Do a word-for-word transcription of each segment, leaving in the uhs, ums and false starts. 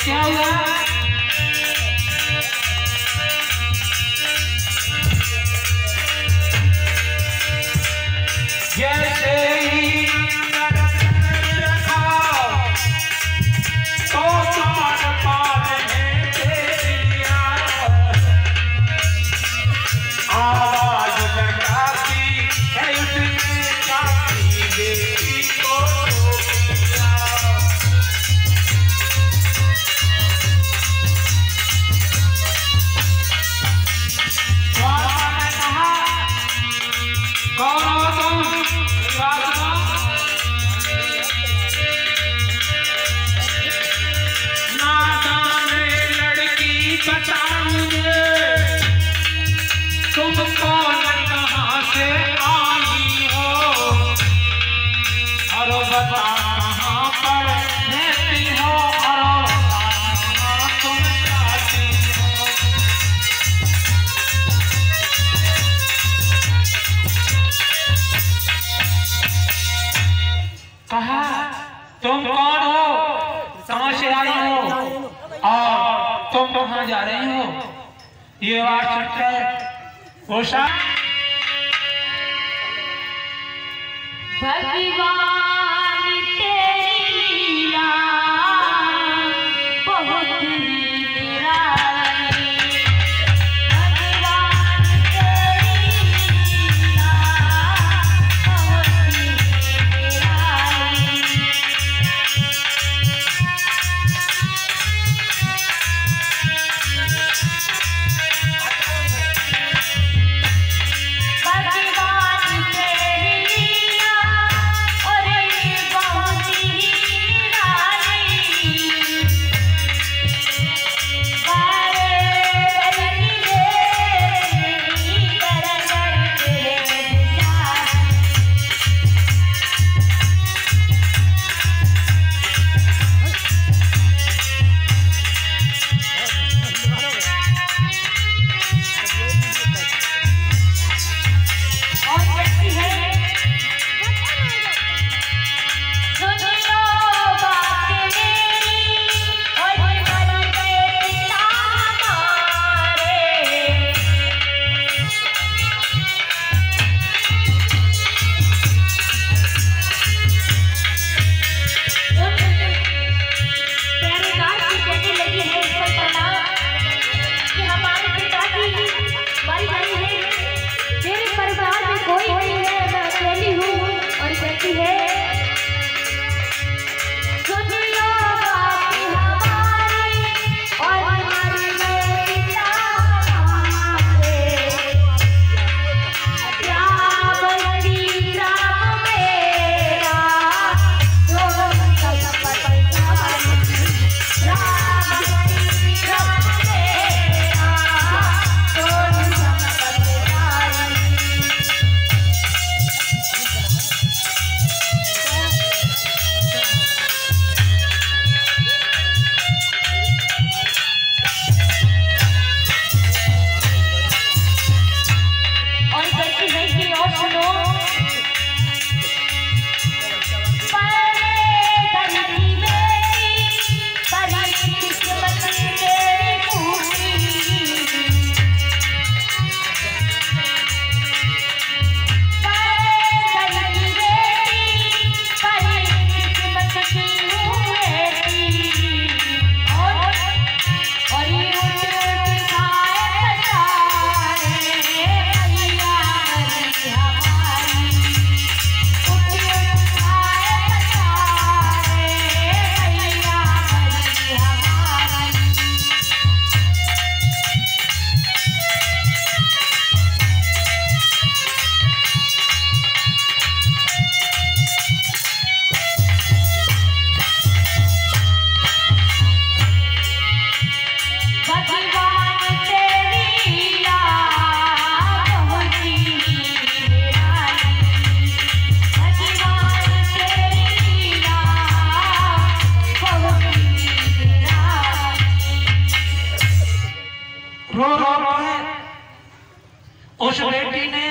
क्या हुआ? जैसे ही रखा तो चार पाले तेरिया आवाज लगाती है उसने जाती बेटी को तुम कौन कहाँ से आई हो और बता कहाँ पर रहती हो और कहाँ तुम जाती हो। कहा तुम कौन हो, कहाँ से आई हो और तुम कहाँ जा रही हो? ये बात सच है। भगवान तेरी लीला बहुत ही निराली, भगवान तेरी लीला बहुत ही निराली। उस बेटी ने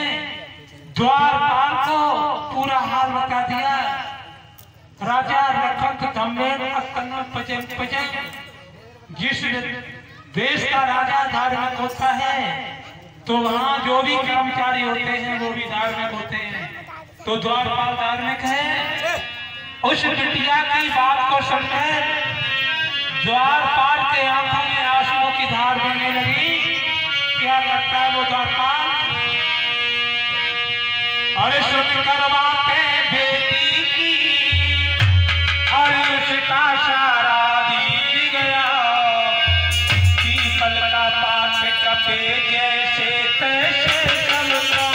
द्वारपाल को पूरा हाल बता दिया। राजा लखन धम्मे अकन पजे पजे जिस देश का राजा धार्मिक होता है तो वहाँ जो भी कर्मचारी होते हैं वो भी धार्मिक होते हैं। तो द्वारपाल धार्मिक है। उस बिटिया की बात को सुनकर द्वारपाल के आंखों में आंसुओं की धार बहने लगी। क्या करता है वो द्वारपाल? अरे सुनकर बातें बेटी की, अरे उसका सारा बीत गया। पीपल का पात कपे जैसे तैसे सबका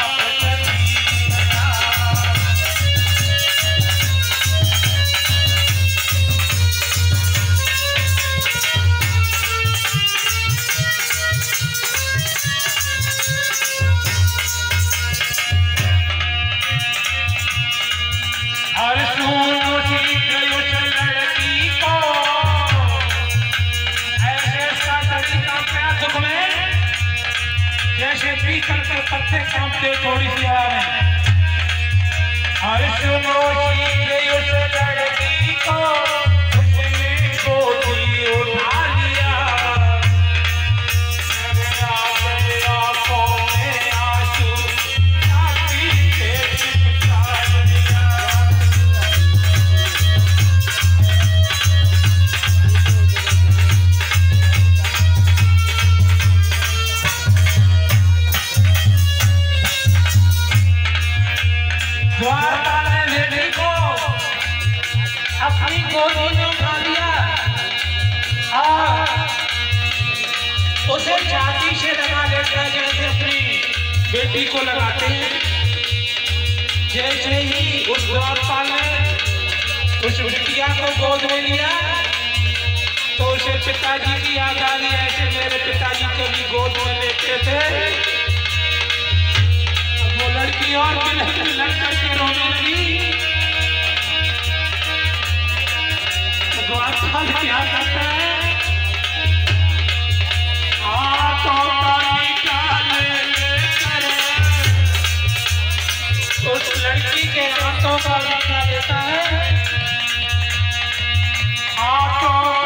पीतल के पत्ते कांपते थोड़ी सी आ रहे हैं। हर सुनो उस लड़की को उसने गोदी उठा लिया। आंखों में आंसू छाती से चिपका दिया। द्वारपाल ने बेटी को अपनी गोदी में उठा लिया और उसे छाती से लगा लेकर जैसे अपनी बेटी को लगाते हैं। जैसे ही उस द्वारपाल ने उस बिटिया को गोद में लिया तो उसे पिताजी की याद आ गई। ऐसे मेरे पिताजी कभी गोद में लेते थे। वो लड़की और लड़ करके रोने लगी। द्वारपाल क्या करता है? हाथों का निकाल लेकर उस लड़की के हाथों का निकाल लेता है। हाथों